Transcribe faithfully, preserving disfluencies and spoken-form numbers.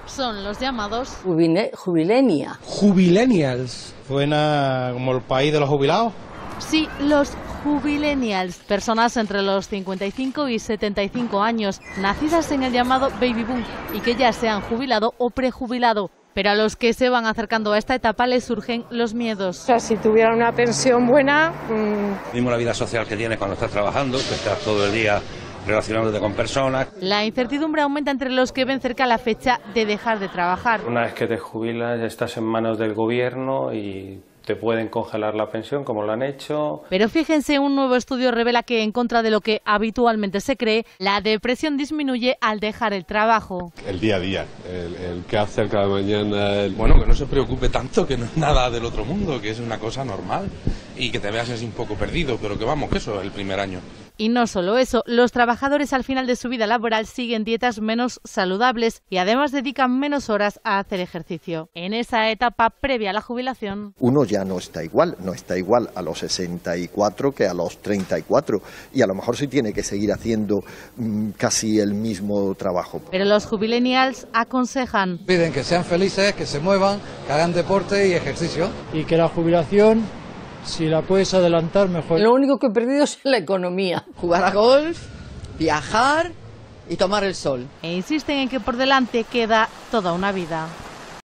Son los llamados Jubine, jubilenia. Jubilenials. Suena como el país de los jubilados. Sí, los jubilenials, personas entre los cincuenta y cinco y setenta y cinco años, nacidas en el llamado baby boom y que ya se han jubilado o prejubilado. Pero a los que se van acercando a esta etapa les surgen los miedos. O sea, si tuvieran una pensión buena... Mmm... Mismo la vida social que tienes cuando estás trabajando, que estás todo el día relacionándote con personas. La incertidumbre aumenta entre los que ven cerca la fecha de dejar de trabajar. Una vez que te jubilas ya estás en manos del gobierno y te pueden congelar la pensión, como lo han hecho. Pero fíjense, un nuevo estudio revela que, en contra de lo que habitualmente se cree, la depresión disminuye al dejar el trabajo. El día a día, el, el qué hacer cada mañana. El... Bueno, que no se preocupe tanto, que no es nada del otro mundo, que es una cosa normal y que te veas así un poco perdido, pero que vamos, que eso es el primer año. Y no solo eso, los trabajadores al final de su vida laboral siguen dietas menos saludables y además dedican menos horas a hacer ejercicio. En esa etapa previa a la jubilación, uno ya no está igual, no está igual a los sesenta y cuatro que a los treinta y cuatro y a lo mejor sí tiene que seguir haciendo mmm, casi el mismo trabajo. Pero los jubilenials aconsejan. Piden que sean felices, que se muevan, que hagan deporte y ejercicio. Y que la jubilación, si la puedes adelantar, mejor. Lo único que he perdido es la economía. Jugar a golf, viajar y tomar el sol. E insisten en que por delante queda toda una vida.